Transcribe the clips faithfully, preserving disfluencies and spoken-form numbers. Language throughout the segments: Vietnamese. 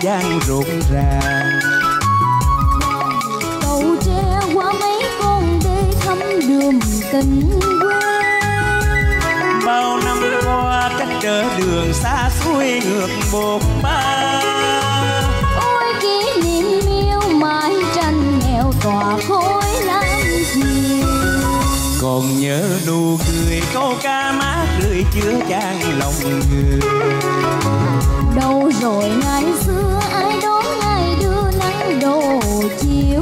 Giang rộn ràng. Cầu tre qua mấy con đê thăm đường tình quê. Bao năm qua cách trở đường xa xuôi ngược bột ba. Ôi kỷ niệm yêu mãi tranh nghèo tỏa khối làm gì. Còn nhớ nụ cười câu ca mát rượi chứa chan lòng người. Đâu rồi ngày xưa ai đón ngày đưa nắng đổ chiều.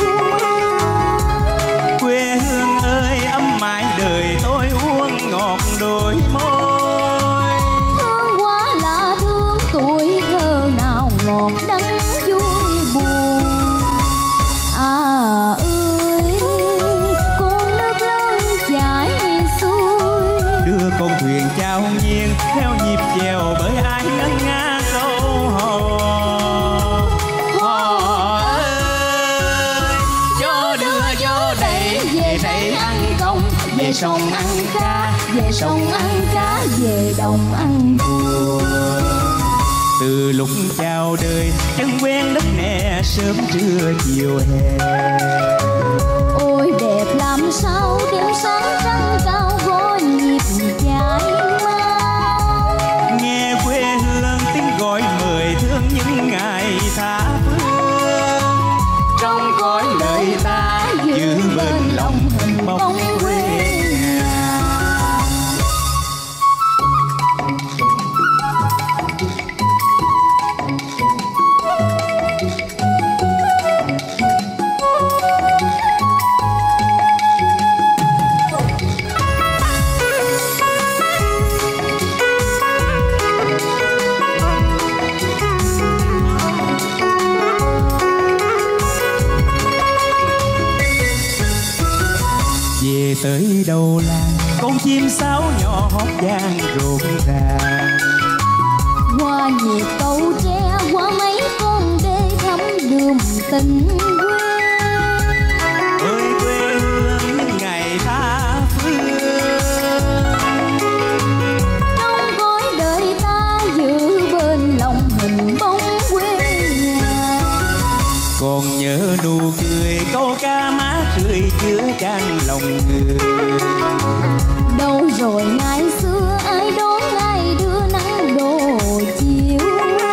Quê hương ơi ấm mãi đời tôi uống ngọt đôi môi. Thương quá là thương tuổi thơ nào ngọt đắng vui buồn. À ơi con nước lớn chảy xuôi. Đưa con thuyền trao nghiêng theo nhịp chèo bởi ai ngân nga câu hò. Hò ơi gió đưa gió đẩy về đây ăn không, về sông ăn cá, Về sông ăn cá, về đồng ăn cua. Từ lúc chào đời chân quen đất mẹ sớm trưa chiều hè. ôi đẹp làm sao đêm sáng trăng cao gõ nhịp chạy mau. Nghe quê hương tiếng gọi mời thương những ngày tha phương. Trong cõi đời ta giữ bên lòng hình bóng quê nhà. Về tới đầu làng con chim sáo nhỏ hót vang rộn ràng. Qua nhịp cầu tre qua mấy con đê thăm đường tình quê. Ơi quê hương những ngày tha phương. Trong cõi đời ta giữ bên lòng hình bóng quê nhà. Còn nhớ nụ cười câu ca mát rượi chứa chan lòng người. Đâu rồi ngày xưa ai đón ngày đưa nắng đổ chiều.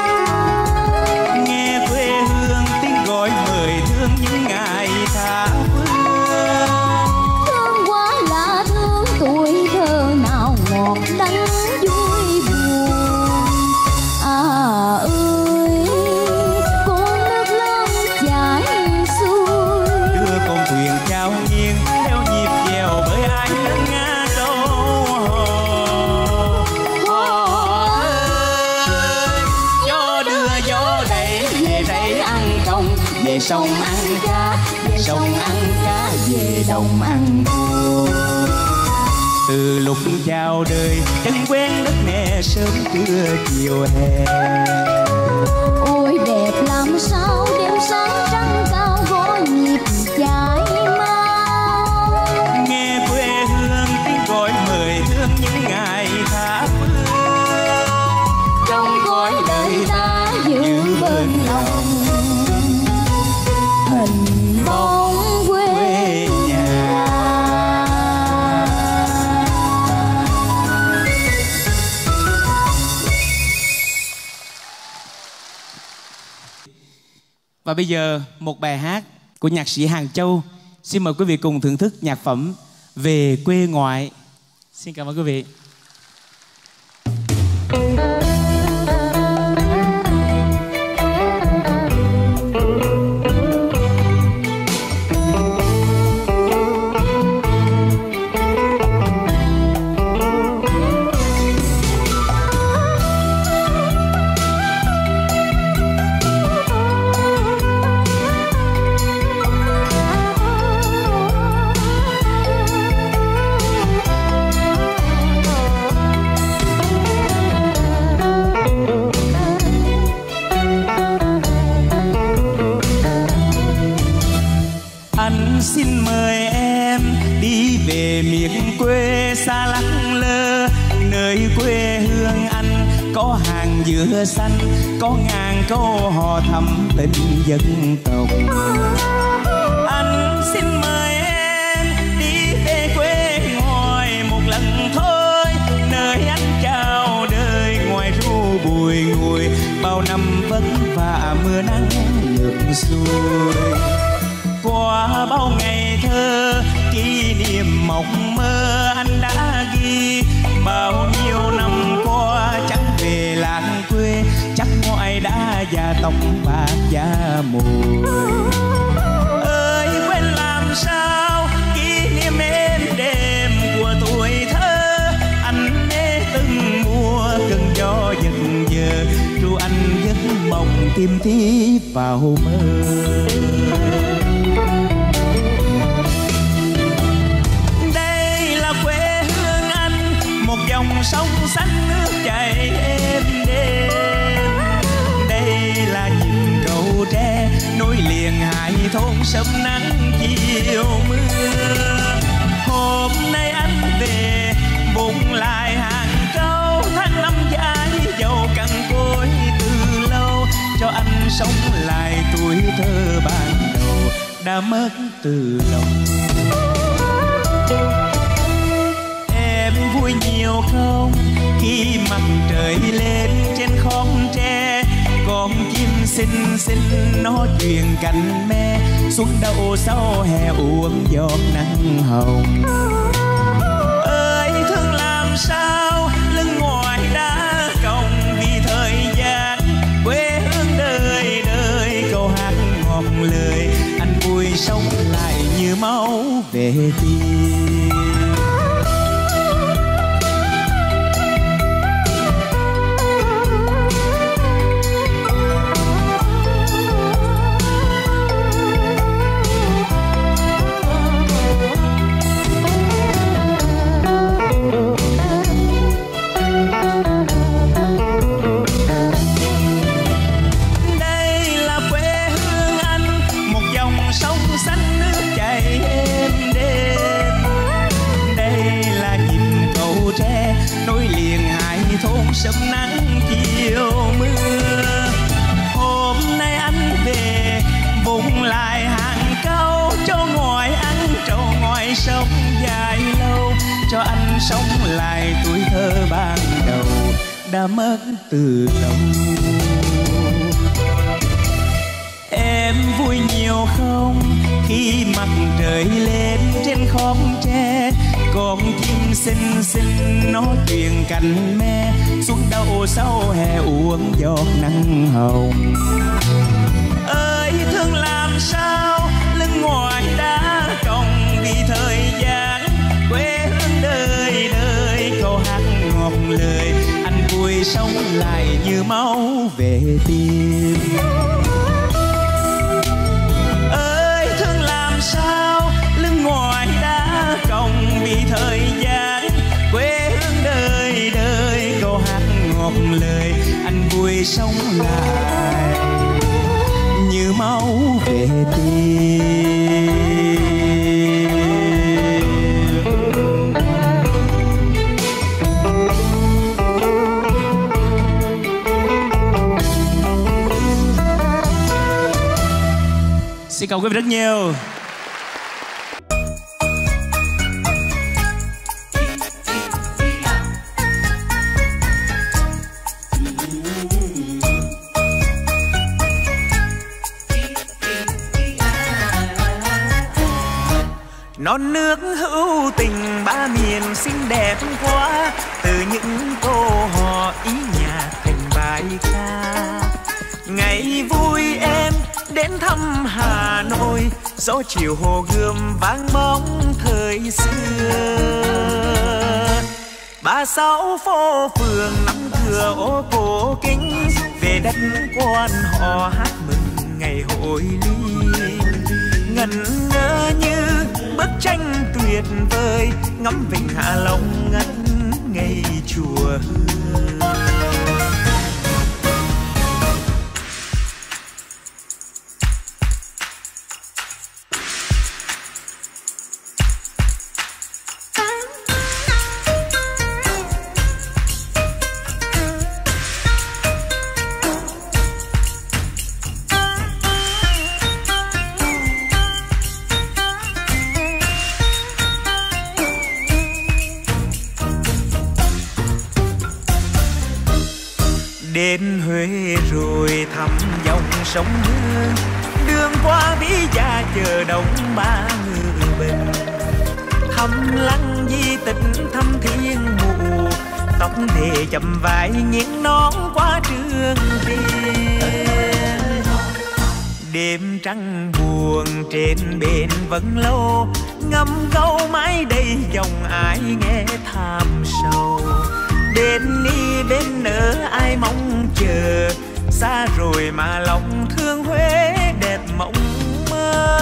Nghe quê hương tiếng gọi mời thương những ngày tha phương. Thương quá là thương tuổi thơ nào ngọt đắng vui buồn. À ơi con nước lớn chảy xuôi. Đưa con thuyền trao nghiêng theo nhịp chèo bởi ai ngân nga câu hò. Hò ơi gió đưa gió đẩy về đây ăn không, về sông ăn cá, về sông ăn cá, về đồng ăn cua. Từ lúc chào đời chân quen đất mẹ sớm trưa chiều hè. Ôi đẹp làm sao đêm sáng trăng cao gõ nhịp chạy mau. Nghe quê hương tiếng gọi mời thương những ngày tha phương. Trong cõi đời ta Giữ bên lòng hình bóng quê nhà. Và bây giờ một bài hát của nhạc sĩ Hàng Châu. Xin mời quý vị cùng thưởng thức nhạc phẩm Về Quê Ngoại. Xin cảm ơn quý vị. Xin mời em đi về miền quê xa lắc lơ, nơi quê hương anh có hàng dừa xanh có ngàn câu hò thầm tình dân tộc. Anh xin mời em đi về quê ngồi một lần thôi, nơi anh chào đời ngoài ru bùi ngùi, bao năm vất vả mưa nắng ngược xuôi. Qua bao ngày thơ kỷ niệm mộng mơ anh đã ghi, bao nhiêu năm qua chẳng về làng quê, chắc ngoại đã già tóc bạc da mồi. Ơi quên làm sao kỷ niệm êm đêm của tuổi thơ, anh mê từng mùa cơn gió dần dờ, ru anh giấc mộng tìm tí vào mơ. Dòng sông xanh nước chảy êm đêm, đây là nhịp cầu tre nối liền hai thôn sớm nắng chiều mưa. Hôm nay anh về vùng lại hàng câu, tháng năm dài dầu cằn cỗi từ lâu, cho anh sống lại tuổi thơ ban đầu đã mất từ lâu. Vui nhiều không khi mặt trời lên trên khóm tre, con chim xinh xinh nó truyền cánh me, xuân đậu sau hè uống giọt nắng hồng. Ơi thương làm sao lưng ngoài đá còng, vì thời gian quê hương đời đời câu hát ngọt lời, anh vui sống lại như máu về tim. Thôn sớm nắng chiều mưa, hôm nay anh về vùng lại hàng câu, cho ngoài ăn trầu ngoài sông dài lâu, cho anh sống lại tuổi thơ ban đầu đã mất từ lâu. Em vui nhiều không khi mặt trời lên trên khóm tre, con chim xinh xinh nó truyền cánh me, xuân đậu sau hè uống giọt nắng hồng. Ơi thương làm sao lưng ngoài đá còng, vì thời gian quê hương đời đời câu hát ngọt lời, anh vui sống lại như máu về tim. Ơi thương làm sao lưng ngoài đá còng, vì thời gian quê hương đời đời câu hát ngọt lời, anh vui sống lại như máu về tim. Xin cảm ơn quý vị rất nhiều. Non nước hữu tình ba miền xinh đẹp quá, từ những câu hò ý nhạc thành bài ca. Ngày vui em đến thăm Hà Nội, gió chiều Hồ Gươm vang bóng thời xưa. Ba sáu phố phường nắm cửa ô cổ kính, về đất quan họ hát mừng ngày hội ly. Ngẩn ngơ như bức tranh tuyệt vời, ngắm vịnh Hạ Long ngất ngây chùa Hương. rồi thăm dòng sông Hương. Đường qua Bí Gia chờ đông ba ngự bình. Thăm lăng di tích thăm thiên mụ, tóc thề chầm vai nghiêng nón qua trường tiền. Đêm trăng buồn trên bên Vân Lâu, ngâm câu mãi đây dòng ai nghe thảm sầu. Đến đi bên nỡ ai mong chờ, xa rồi mà lòng thương Huế đẹp mộng mơ.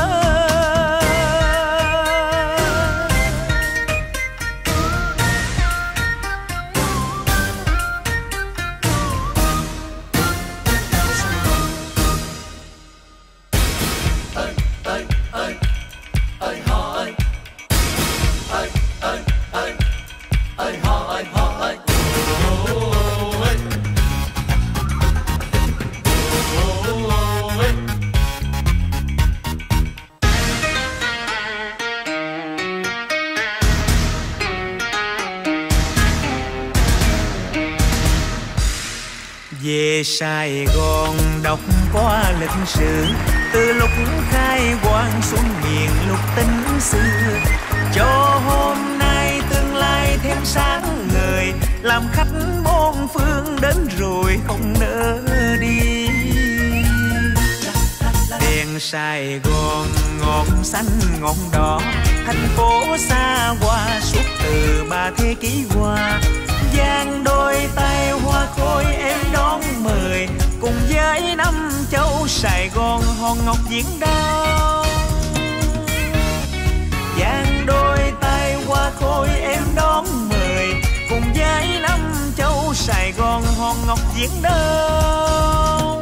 Về Sài Gòn đọc qua lịch sử, từ lúc khai quang xuống miền lục tính xưa, cho hôm nay tương lai thêm sáng ngời, làm khách bốn phương đến rồi không nỡ đi. Đèn Sài Gòn ngọn xanh ngọn đỏ, thành phố xa hoa suốt từ ba thế kỷ qua. Giang đôi tay hoa khôi em đón mời, cùng với năm châu Sài Gòn hòn ngọc diễn đau. Giang đôi tay hoa khôi em đón mời, cùng với năm châu Sài Gòn hòn ngọc diễn đau.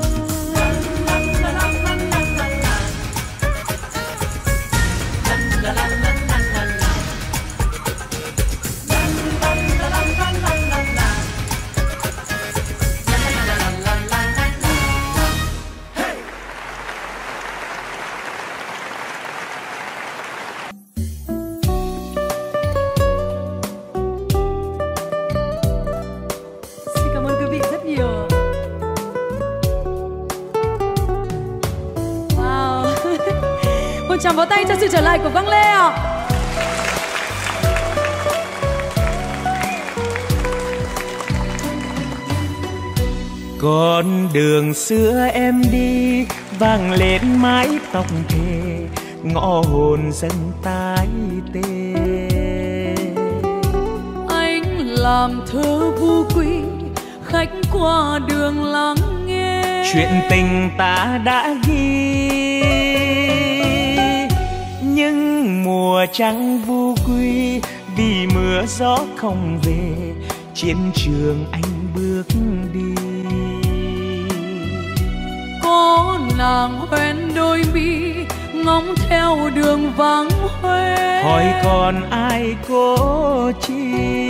Chào vỗ tay cho sự trở lại của Quang Lê ạ. Con đường xưa em đi vang lên mái tóc thề, ngõ hồn dâng tái tê. Anh làm thơ vu quy, khách qua đường lắng nghe chuyện tình ta đã ghi. Nhưng mùa trăng vu quy vì mưa gió không về, chiến trường anh bước đi. Có nàng hoen đôi mi ngóng theo đường vắng Huế, hỏi còn ai cố chi.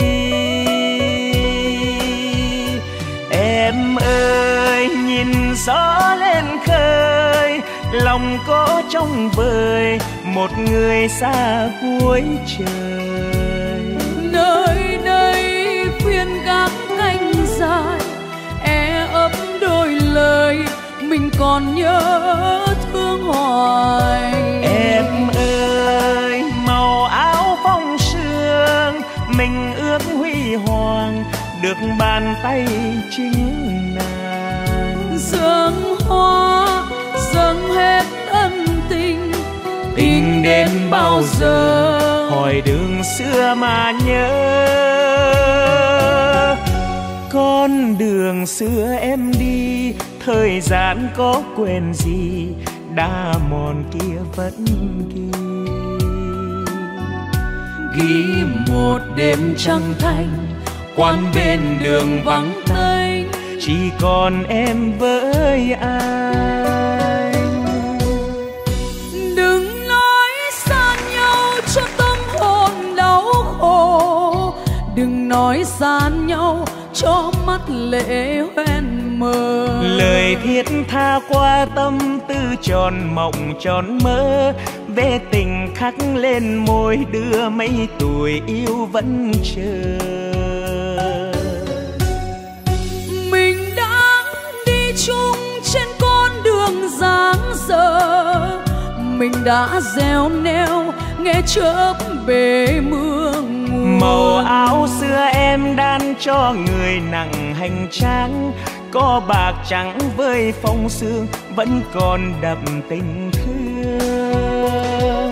Em ơi nhìn gió lên khơi, lòng có trong vời một người xa cuối trời. Nơi đây phiên gác canh dài, e ấp đôi lời mình còn nhớ thương hoài. Em ơi màu áo phong sương, mình ước huy hoàng được bàn tay chính nàng. Dâng hoa dâng hết ân tình, tình đến bao giờ hỏi đường xưa mà nhớ. Con đường xưa em đi, thời gian có quên gì, đã mòn kia vẫn ghi. Ghi một đêm trăng thanh, quán bên đường vắng tênh, chỉ còn em với anh. đừng nói xa nhau cho tâm hồn đau khổ, đừng nói xa nhau cho mắt lệ hoen mờ. Lời thiết tha qua tâm tư tròn mộng tròn mơ, về tình khắc lên môi đưa mấy tuổi yêu vẫn chờ. Mình đã đi chung mình đã gieo neo nghe chớp bể mưa ngùa. Màu áo xưa em đan cho người nặng hành trang, có bạc trắng với phong sương vẫn còn đậm tình thương.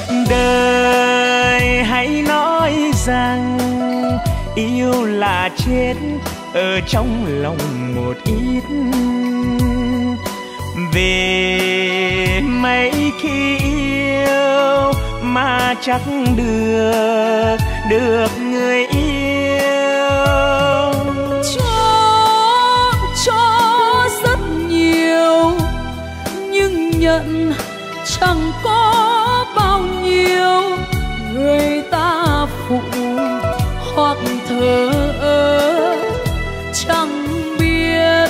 Đời hãy nói rằng yêu là chết ở trong lòng một ít, về mấy khi yêu mà chắc được được người yêu. Cho cho rất nhiều nhưng nhận chẳng có bao nhiêu, người ta phụ hoặc thờ ơ chẳng biết.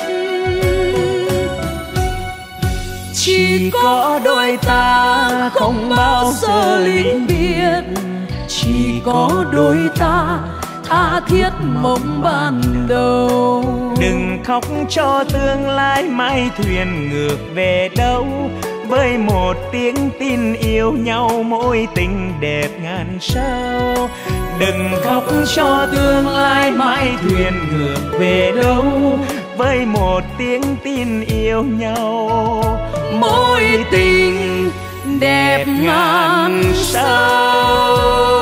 Chỉ có đôi ta không bao giờ ly biệt, chỉ có đôi ta tha thiết mộng ban đầu. Đừng khóc cho tương lai mai thuyền ngược về đâu, với một tiếng tin yêu nhau mối tình đẹp ngàn sao. Đừng khóc cho tương lai mai thuyền ngược về đâu, với một tiếng tin yêu nhau mối tình đẹp ngàn sao.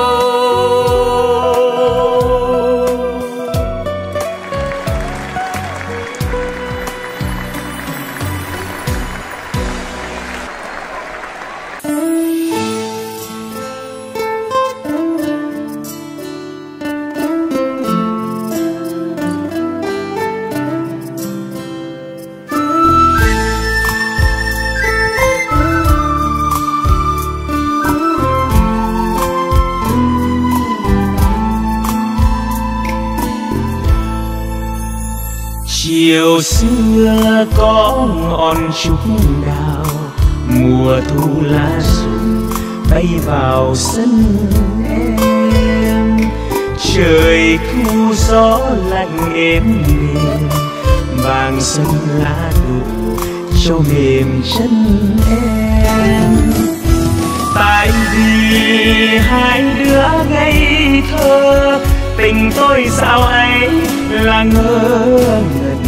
Chiều xưa có ngọn trúc đào, mùa thu lá rụng bay vào sân em. Trời thu gió lạnh êm đềm, vàng sân lá đổ cho mềm chân em. Tại vì hai đứa ngây thơ, tình tôi dạo ấy là ngơ ngẩn.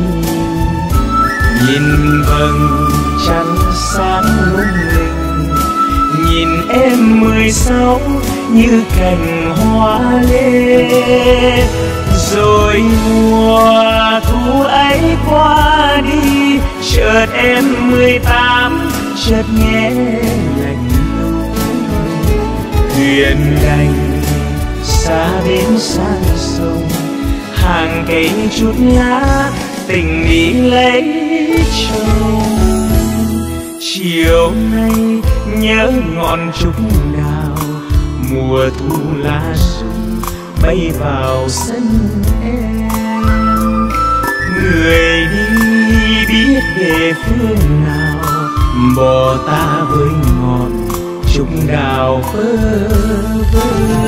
Nhìn vầng trăng sáng lung linh, nhìn em mười sáu như cành hoa lê. Rồi mùa thu ấy qua đi, chợt em mười tám chợt nghe lạnh lùng. Thuyền đành xa bến sang sông, hàng cây chút lá tình đi lấy chồng. Chiều nay nhớ ngọn trúc đào, mùa thu lá rụng bay vào sân em. Người đi biết về phương nào, bỏ ta với ngọn trúc đào phơ vơ.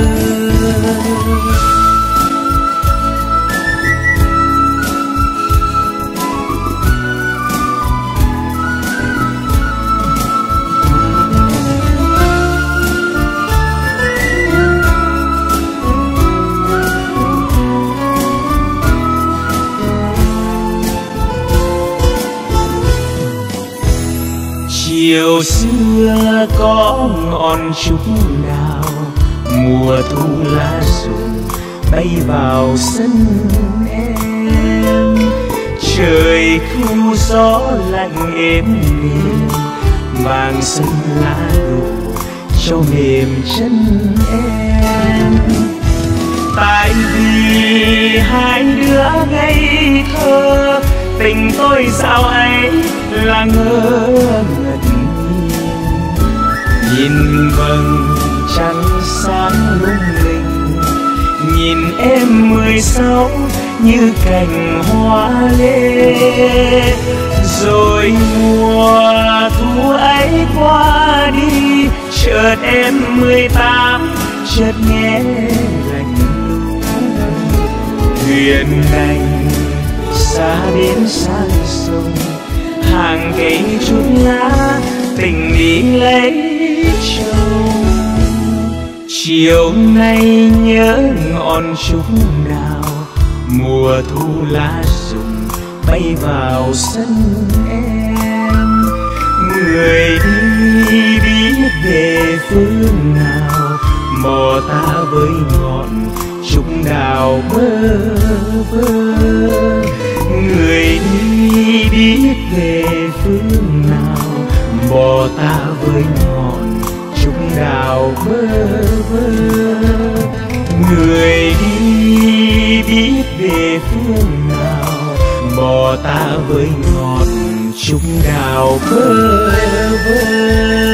Chiều xưa có ngọn trúc đào, mùa thu lá rụng bay vào sân em. Trời thu gió lạnh êm đềm, vàng sân lá đổ cho mềm chân em. Tại vì hai đứa ngây thơ, tình tôi dạo ấy là ngơ ngẩn. Nhìn vầng trăng sáng lung linh, nhìn em mười sáu như cành hoa lê. Rồi mùa thu ấy qua đi, chợt em mười tám chợt nghe lạnh lùng. Thuyền đành xa bến sang sông, hàng cây chút lá tình đi lấy chồng. Chiều nay nhớ ngọn trúc đào, mùa thu lá rụng bay vào sân em. Người đi biết về phương nào, mò ta với ngọn trúc đào bơ vơ. Người đi biết về phương nào, mò ta với ngọn trúc đào bơ vơ. Người đi biết về phương nào, mò ta với ngọn trúc đào bơ vơ.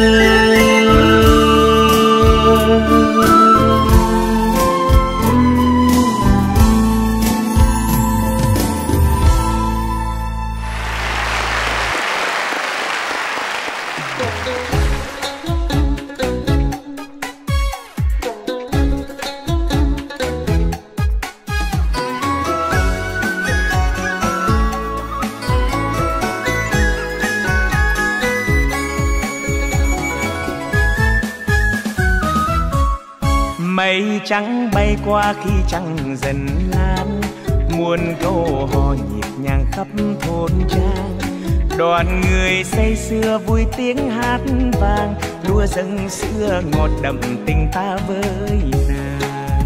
Mây trắng bay qua khi trăng dần lan, muôn câu hò nhịp nhàng khắp thôn trang. Đoàn người say sưa vui tiếng hát vang, đua dâng xưa ngọt đậm tình ta với nàng.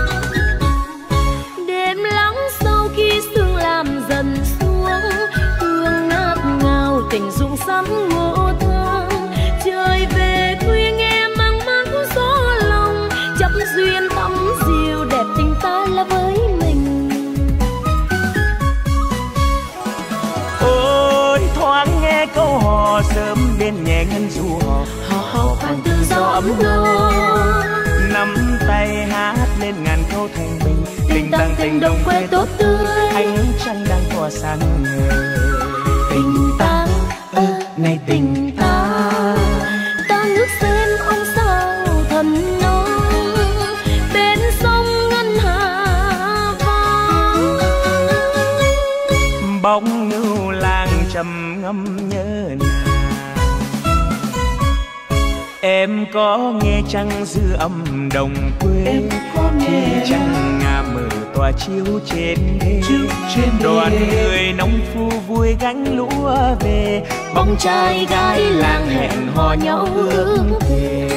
Đêm lắng sau khi sương làm dần xuống, hương ngát ngào tình rụng sắm ngộ thang. Trời về khuya nghe mang mát gió lòng, chấp duyên tâm diệu đẹp tình ta là với mình. Ôi thoáng nghe câu hò sớm bên nhẹ ngân du hò, Hò hò khoan từ gió ấm nô, nắm tay hát lên ngàn câu thanh bình. Tình tăng tình đồng quê tốt tươi, ánh trăng đang tỏa sáng ngời. tình ta ơ này tình ta, ta ngước xem ông sao thần nông, bên sông ngân hà vang. Bóng ngưu lang trầm ngâm nhớ nàng. Em có nghe trăng dư âm đồng quê, khi trăng ngà mờ tỏa chiếu trên đê. Đoàn người nông phu vui gánh lúa về, bóng trai gái làng hẹn hò nhau hướng về.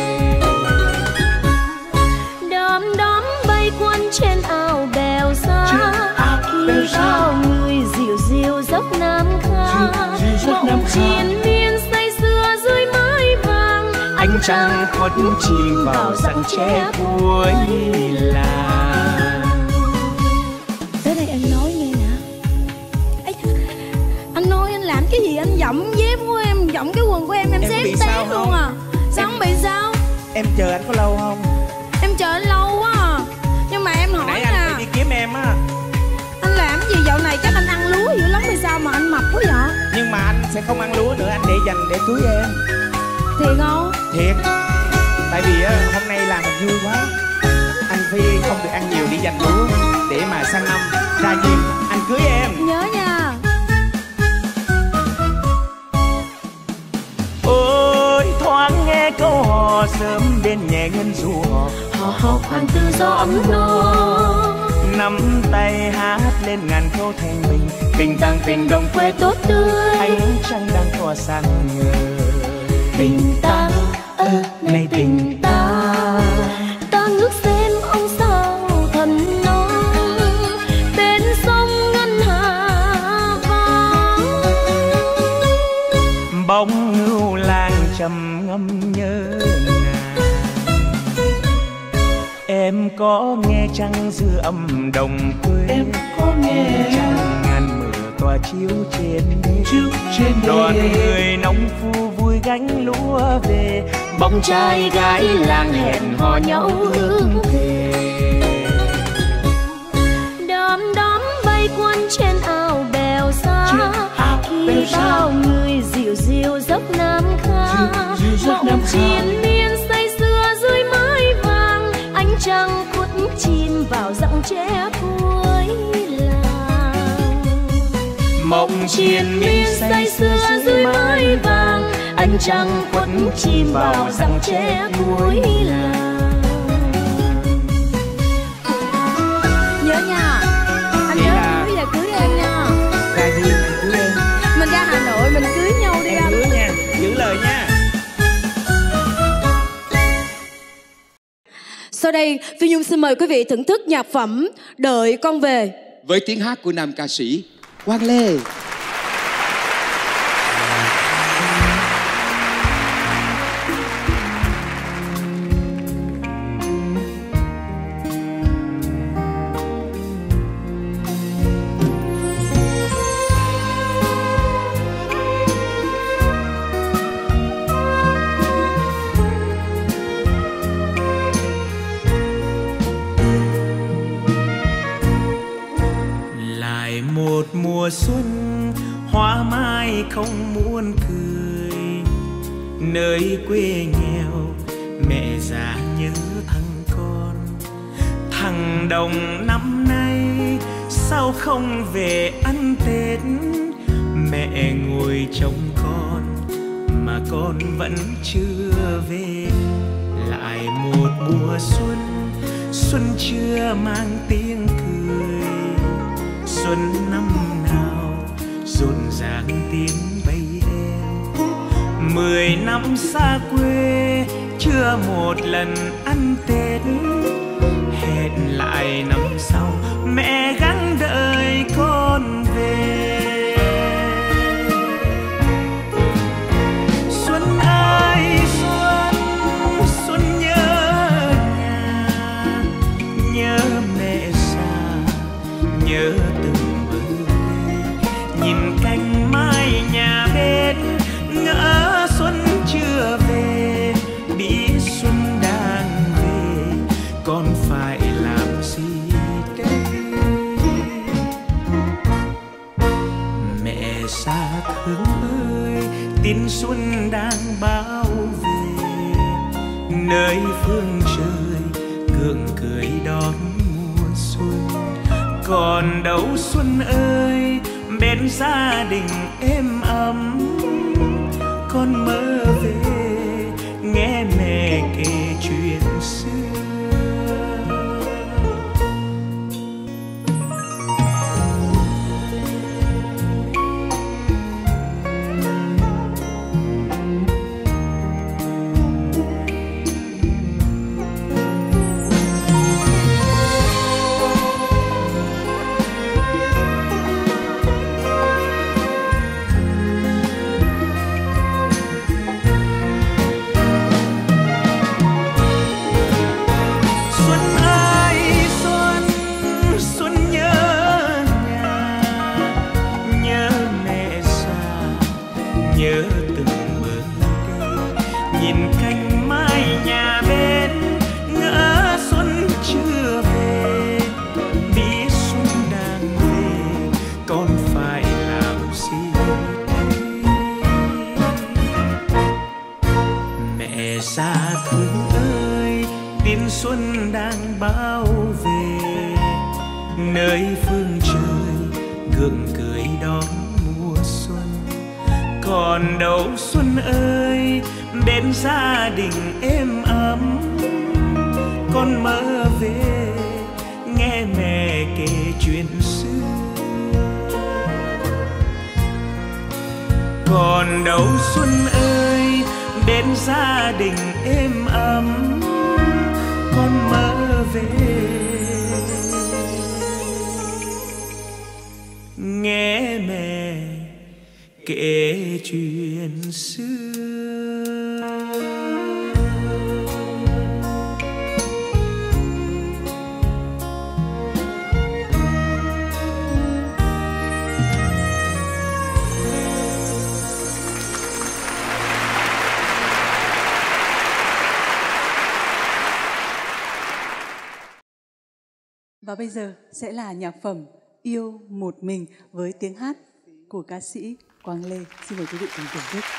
Đom đóm bay quanh trên ao bèo xa, khi bao người dịu dịu dốc nam kha. Mộng triền miên say sưa dưới mái vàng, Ánh trăng khuất chìm vào rặng tre cuối làng. Tới đây anh nói nghe nè. Ây, anh nói anh làm cái gì, anh dẫm dép của em, dẫm cái quần của em, em Em xé bị té sao luôn không? à. Sao không bị sao? Em chờ anh có lâu không? Em chờ anh lâu quá à. Nhưng mà em hỏi Nãy anh nè, phải đi kiếm em á. anh làm gì dạo này chắc anh ăn lúa dữ lắm hay sao mà anh mập quá vậy? Nhưng mà anh sẽ không ăn lúa nữa, anh để dành để cưới em. Thiệt không? Thiệt. Tại vì á, hôm nay làm mình vui quá. Anh Phi không được ăn nhiều đi dành lúa, để mà sang năm ra duyên anh cưới em. Nhớ nha. Ôi thoáng nghe câu hò sớm bên nhẹ ngân du hò, hò hò khoan từ gió ấm nô, nắm tay hát lên ngàn câu thanh bình. Tình tăng tình đồng quê tốt tươi, ánh trăng đang tỏa sáng ngời. tình ta ơ này tình ta, ta ngước xem ông sao thần nông, bên sông ngân hà vang. Bóng ngưu lang trầm ngâm nhớ nàng. Em có nghe trăng dư âm đồng quê, em có nghe trăng ngàn mờ tỏa chiếu trên đê. Đoàn người nông phu vui gánh lúa về, bóng trai gái làng hẹn hò nhau hướng về. Đom đóm bay quanh trên ao bèo xa, khi bao người dịu dịu dốc nam kha. Mộng triền miên say sưa dưới mái vàng, ánh trăng khuất chìm vào rặng tre cuối làng. Mộng triền miên say sưa dưới mái vàng, Anh trăng quất chim vào rặng tre cuối làng. Nhớ nha, anh nhớ là... cưới là cưới đi anh nha. Ra gì mình cưới em. Mình ra Hà Nội mình cưới nhau đi em anh. cưới nha, giữ lời nha. Sau đây, Phi Nhung xin mời quý vị thưởng thức nhạc phẩm Đợi Con Về với tiếng hát của nam ca sĩ Quang Lê. Mùa xuân hoa mai không muốn cười, nơi quê nghèo mẹ già nhớ thằng con. Thằng Đồng năm nay sao không về ăn Tết, mẹ ngồi trông con mà con vẫn chưa về. Lại một mùa xuân, xuân chưa mang tiếng cười, xuân năm nào rộn ràng tiếng bay em. Mười năm xa quê chưa một lần ăn Tết, hẹn lại năm sau mẹ gắng đợi con về. Xuân ơi xuân, xuân nhớ nhà, nhớ mẹ xa, nhớ từng bữa đêm. Nhìn cánh mai nhà bên ngỡ xuân chưa về, biết xuân đang về con phải làm gì đây. Mẹ xa thương ơi, tin xuân đang bao về, nơi phương trời gượng cười đón mùa xuân. Còn đâu xuân ơi, bên gia đình êm ấm, con mơ về nghe mẹ kể chuyện xưa. Xuân đang bao về, nơi phương trời gượng cười đón mùa xuân. Còn đâu xuân ơi, bên gia đình êm ấm, con mơ về nghe mẹ kể chuyện xưa. Còn đâu xuân ơi, bên gia đình êm ấm, con mơ về nghe mẹ kể chuyện xưa. Và bây giờ sẽ là nhạc phẩm Yêu Một Mình với tiếng hát của ca sĩ Quang Lê. Xin mời quý vị cùng thưởng thức.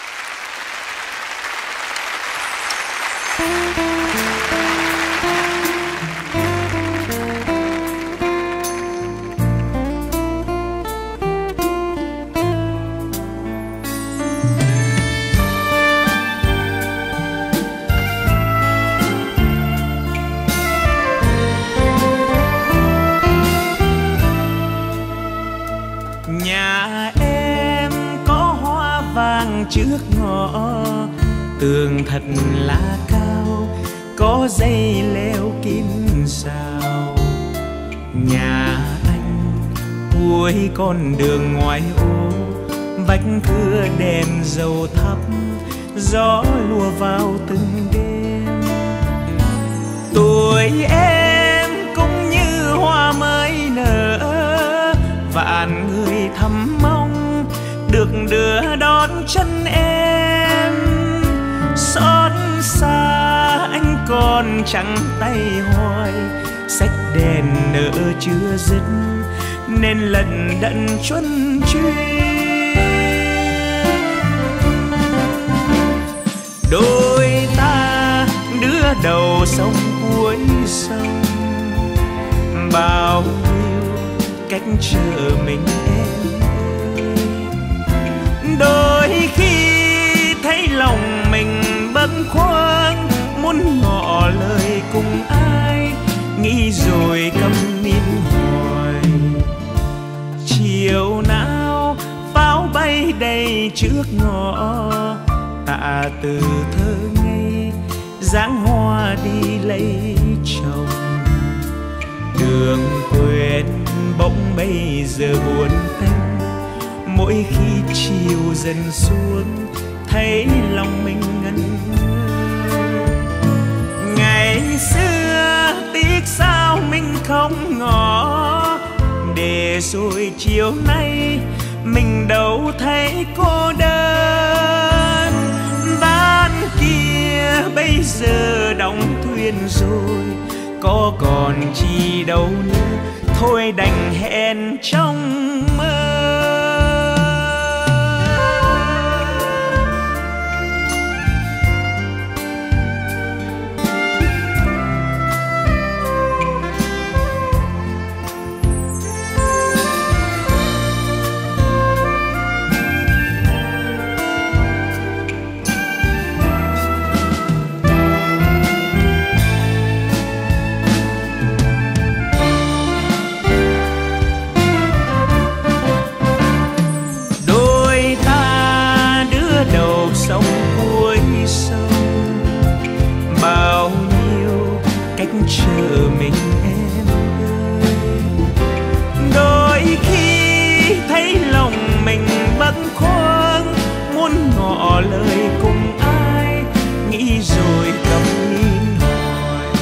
tường thật là cao, có dây leo kín rào. Nhà anh cuối con đường ngoài ô, vách cửa đèn dầu thắp, gió lùa vào từng đêm. Tuổi em cũng như hoa mới nở, vạn người thầm mong được đưa đón chân em. Xót xa anh còn chẳng tay hoài, sách đèn nở chưa dứt nên lận đận chuân chuyên. Đôi ta đứa đầu sông cuối sông, bao nhiêu cách chờ mình em ơi. Đôi khi thấy lòng mình bâng khuâng, muốn ngỏ lời cùng ai, nghĩ rồi câm nín hoài. Chiều nào pháo bay đầy trước ngõ, tạ từ thơ ngây dáng hoa đi lấy chồng. Đường quên bỗng bây giờ buồn tênh, mỗi khi chiều dần xuống thấy lòng mình ngẩn ngơ. Ngày xưa tiếc sao mình không ngỏ, để rồi chiều nay mình đâu thấy cô đơn. Ván kia bây giờ đóng thuyền rồi, có còn chi đâu nữa, thôi đành hẹn trong mơ. Sông cuối sông, bao nhiêu cách chờ mình em ơi. Đôi khi thấy lòng mình bâng khuâng, muốn ngỏ lời cùng ai, nghĩ rồi câm nín hoài.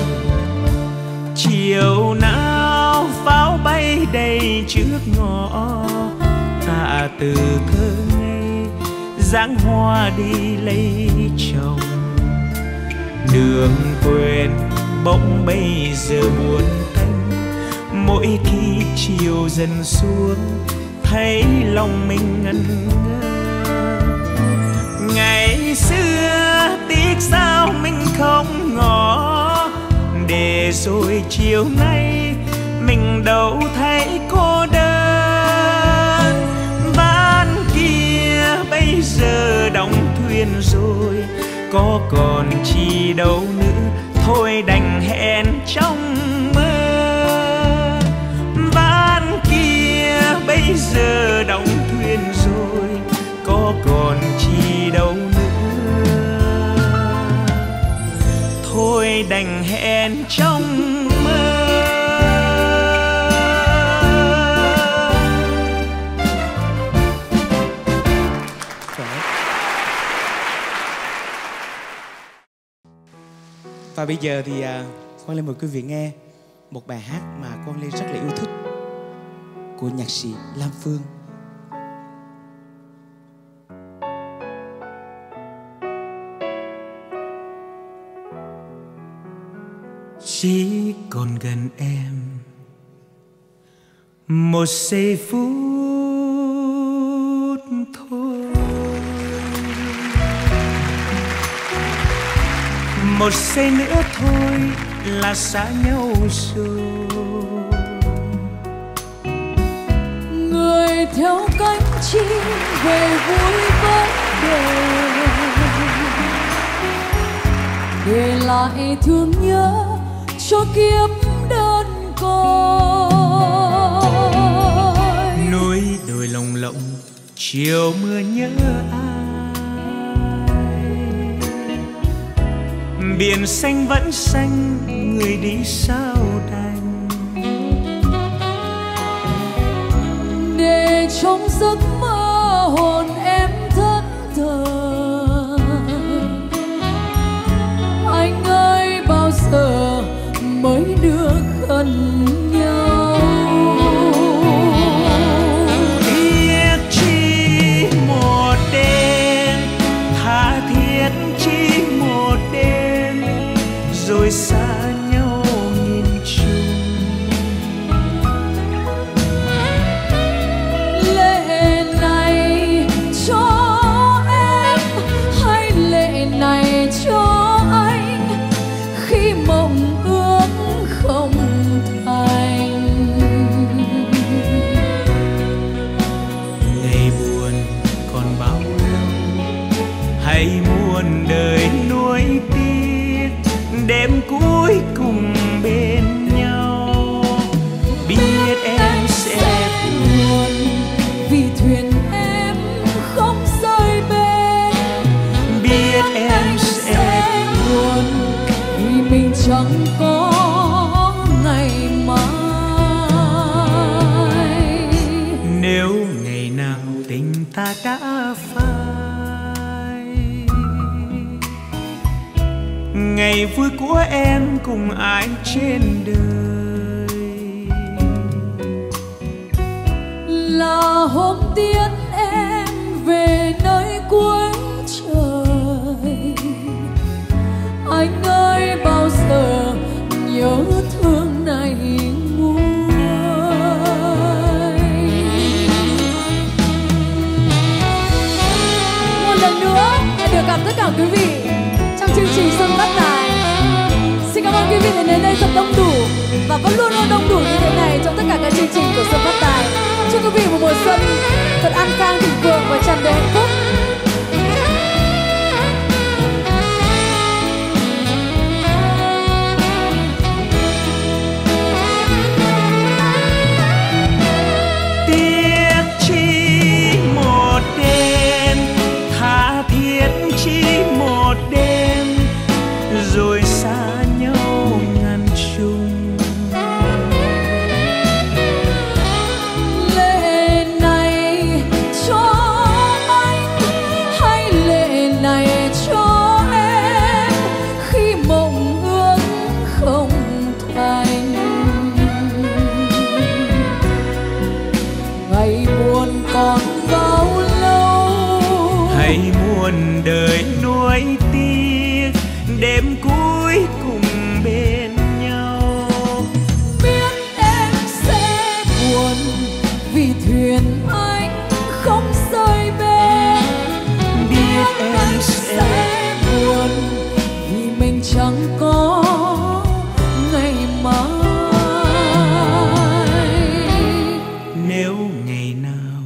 Chiều nào pháo bay đầy trước ngõ, tạ từ thơ dáng hoa đi lấy chồng. Đường quên bỗng bây giờ buồn tênh, mỗi khi chiều dần xuống thấy lòng mình ngẩn ngơ. Ngày xưa tiếc sao mình không ngỏ, để rồi chiều nay mình đâu thấy cô đơn. Ván kia bây giờ đóng thuyền rồi, có còn chi đâu nữa, thôi đành hẹn trong mơ. Ván kia bây giờ đóng thuyền rồi, có còn chi đâu nữa, thôi đành hẹn trong mơ. Và bây giờ thì à, con Lê mời quý vị nghe một bài hát mà con Lê rất là yêu thích của nhạc sĩ Lam Phương. Chỉ còn gần em một giây phút thôi, một giây nữa thôi là xa nhau rồi. Người theo cánh chim về vui với đời, để lại thương nhớ cho kiếp đơn côi. Núi đồi lồng lộng chiều mưa nhớ ai, biển xanh vẫn xanh, người đi sao đành. Để trong giấc mơ hồn em thẫn thờ, anh ơi bao giờ mới được gần nhau. Tiếc chi một đêm, tha thiết chi một đêm, rồi xa nhau nghìn trùng. Lệ này cho em hay lệ này cho anh, khi mộng ước không thành. Ngày buồn còn bao lâu, hay muôn đời nuối tiếc, đêm cuối cùng bên nhau. Biết em sẽ buồn vì thuyền em không rời bên, biết em sẽ buồn vì mình chẳng có ngày mai. nếu ngày nào tình ta đã phai. Ngày vui của em cùng ai trên đời, là hôm tiễn em về nơi cuối trời. Anh ơi bao giờ nhớ thương này nguôi. Một lần nữa em được gặp tất cả quý vị trong chương trình Xuân Phát Tài. Xin cảm ơn quý vị đã đến đây thật đông đủ và vẫn luôn luôn đông đủ như thế này trong tất cả các chương trình của Xuân Phát Tài. Chúc quý vị một mùa xuân thật an khang, thịnh vượng và tràn đầy hạnh phúc. tiếc chi một đêm, tha thiết chi một đêm, rồi xa nhau ngàn trùng. Lệ này cho anh hay lệ này cho em, khi mộng ước không thành. Ngày buồn còn bao lâu, Hay muôn đời nuối tiếc, đêm cuối cùng bên nhau. biết em sẽ buồn vì thuyền anh không rời bên. Biết em sẽ buồn vì mình chẳng có ngày mai. nếu ngày nào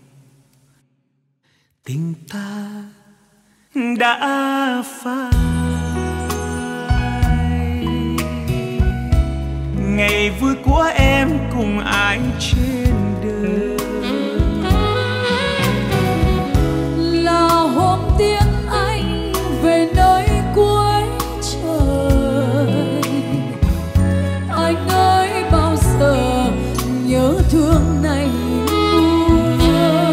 tình ta đã phai. Ngày vui của em cùng ai trên đời, Là hôm tiễn anh về nơi cuối trời. Anh ơi bao giờ nhớ thương này nguôi.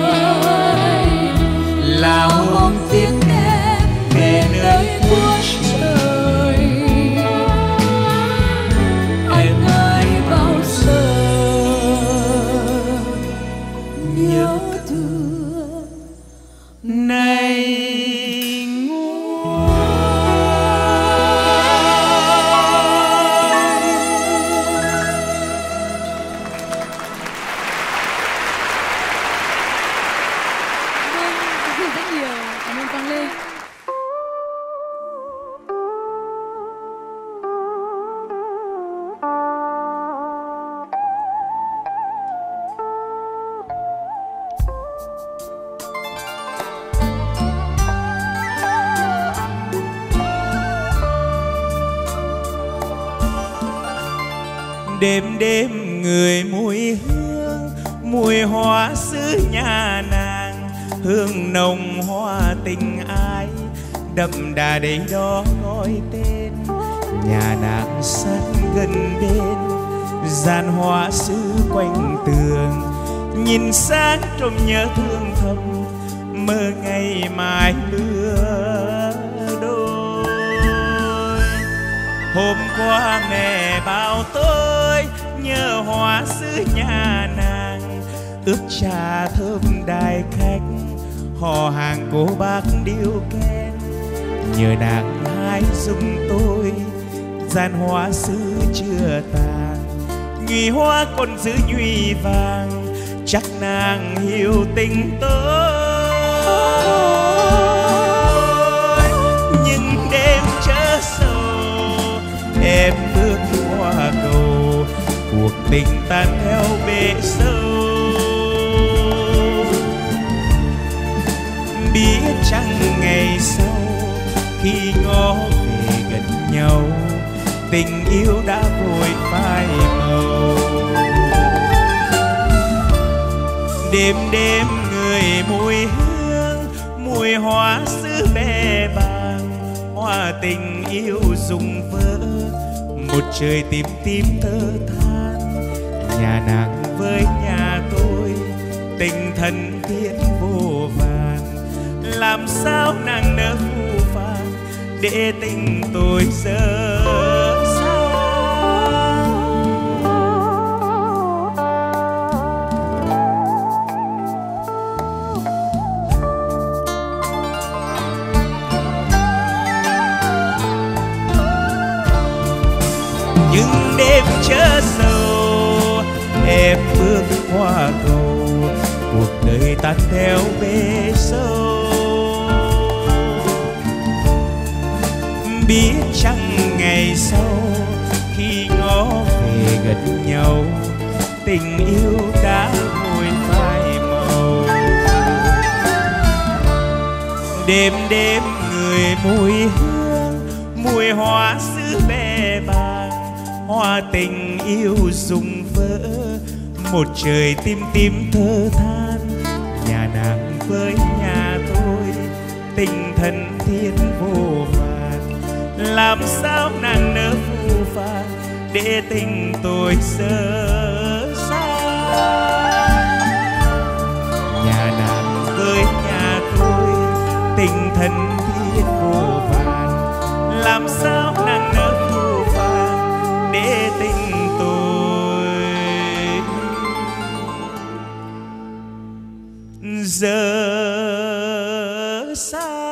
là hôm tiễn em về nơi cuối trời. Anh ơi bao giờ nhớ thương này Vâng, quý vị rất nhiều. Cảm ơn Quang Lê. đêm đêm người mùi hương, mùi hoa xứ nhà nàng, hương nồng hoa tình ai đậm đà đây đó gọi tên. Nhà nàng sát gần bên, gian hoa sứ quanh tường, nhìn sáng trong nhớ thương thầm, mơ ngày mai lứa đôi. Hôm qua mẹ bảo tôi nhớ hoa sứ nhà nàng, ướp trà thơm đài khách, họ hàng cô bác điêu khen. Nhờ nàng hái giùm tôi gian hoa sứ chưa tàn, nhụy hoa còn giữ nhụy vàng, chắc nàng hiểu tình tôi. Nhưng đêm chớ sầu em bước qua cầu, cuộc tình tan theo bể sâu. Biết chăng ngày sau khi ngó về gần nhau, tình yêu đã vội phai màu. Đêm đêm người mùi hương, mùi hoa sứ bé bàng, hoa tình yêu rụng vỡ, một trời tím tím thơ than. Nhà nàng với nhà tôi tình thân thiết vô vàn, làm sao nàng nỡ phũ phàng để tình tôi dở dang. Nhưng đêm chớ sầu em bước qua cầu, cuộc đời tan theo bể sâu. Biết chăng ngày sau khi ngó về gần nhau, tình yêu đã vội phai màu. Đêm đêm người mùi hương, mùi hoa sứ bé bàng, hoa tình yêu rụng vỡ, một trời tím tím thơ than. Nhà nàng với nhà tôi tình thân thiết vô vàn, làm sao nàng nỡ phũ phàng để tình tôi dở dang. Nhà nàng với nhà tôi tình thân thiết vô vàn, làm sao nàng nỡ phũ phàng để tình tôi dở dang.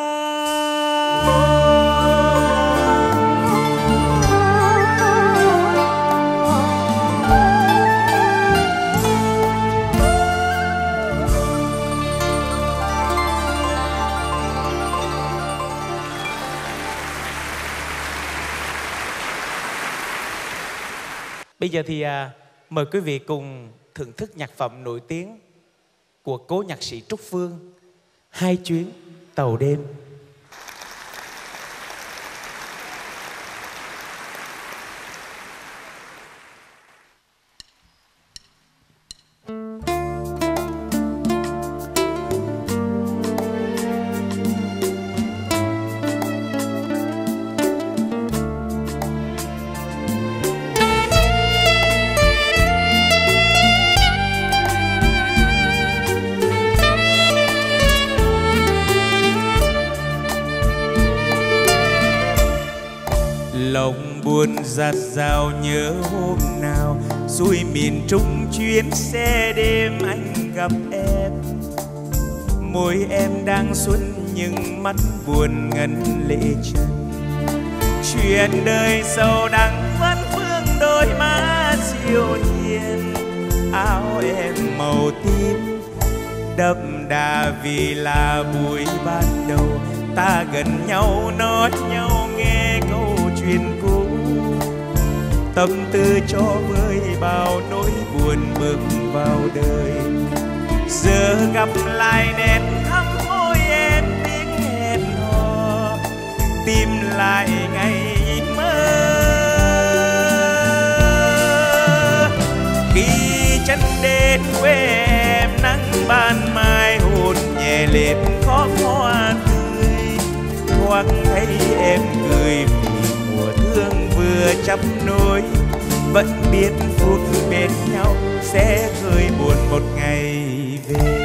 Bây giờ thì à, mời quý vị cùng thưởng thức nhạc phẩm nổi tiếng của cố nhạc sĩ Trúc Phương, Hai chuyến tàu đêm. Lòng buồn dạt dào nhớ hôm nào xuôi miền Trung chuyến xe đêm anh gặp em. Môi em đang xuân nhưng mắt buồn ngân lệ trần. Chuyện đời sầu đắng vẫn phương đôi má siêu nhiên. Áo em màu tím đậm đà vì là buổi ban đầu ta gần nhau nói nhau nghe câu chuyện cũ. Tâm tư cho vơi bao nỗi buồn bước vào đời. Giờ gặp lại nét thắm môi em tiếng hẹn hò, tìm lại ngày mơ. Khi chân đến quê em nắng ban mai hôn nhẹ lên khóm hoa tươi. hoặc thấy em cười vì mùa thương vừa chấp nối. Vẫn biết phút bên nhau sẽ khơi buồn một ngày về.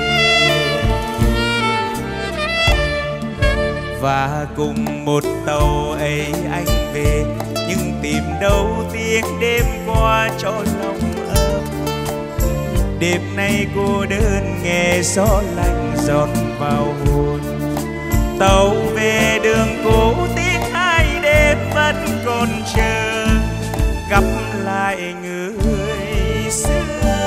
Và cùng một tàu ấy anh về, nhưng tìm đâu tiếng đêm qua cho lòng ấm. Đêm nay cô đơn nghe gió lạnh giọt vào hồn. Tàu về đường cũ tiếng hai đêm vẫn còn chờ gặp lại người xưa.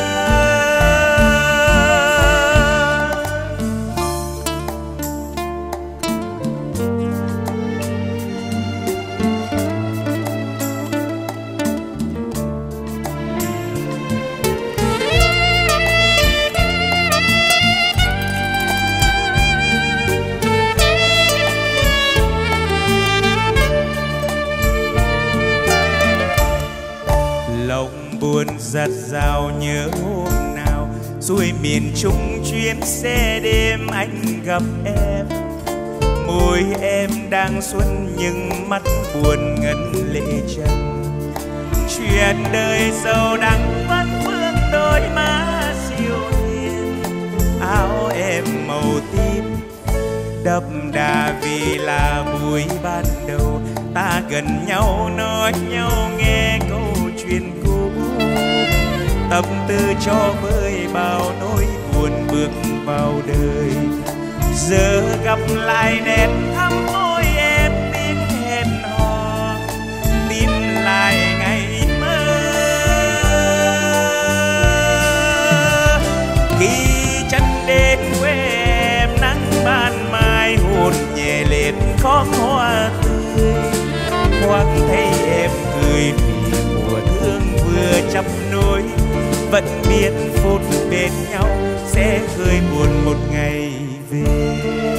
Buồn giặt rào nhớ hôm nào xuôi miền Trung chuyến xe đêm anh gặp em. Môi em đang xuân nhưng mắt buồn ngấn lệ trần. Chuyện đời giàu đắng vẫn vương đôi má siêu hiền. Áo em màu tím đậm đà vì là buổi ban đầu. Ta gần nhau nói nhau nghe câu chuyện cũ. Tâm tư cho vơi bao nỗi buồn bước vào đời. Giờ gặp lại nét thắm môi em tiếng hẹn hò. Tìm lại ngày mơ khi chân đến quê em. Nắng ban mai hồn nhẹ lên khóm hoa tươi. Hoặc thấy em cười vì mùa thương vừa chấp nối. Vẫn biết phút bên nhau sẽ khơi buồn một ngày về.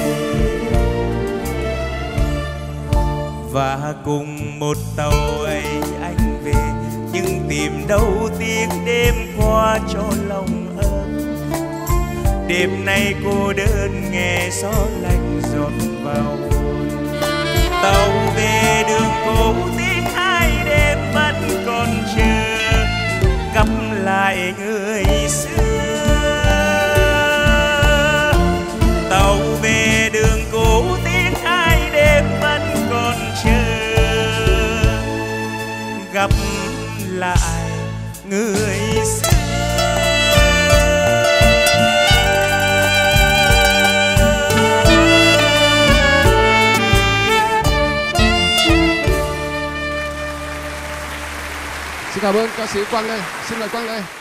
Và cùng một tàu ấy anh về, nhưng tìm đâu tiếng đêm qua cho lòng ấm. Đêm nay cô đơn nghe gió lạnh giọt vào hồn. Tàu về đường cũ tiếng hai đêm vẫn còn chờ gặp lại người xưa. Tàu về đường cũ tiếng hai đêm vẫn còn chờ gặp lại người xưa. Xin cảm ơn ca sĩ Quang Lê. Xin mời Quang Lê.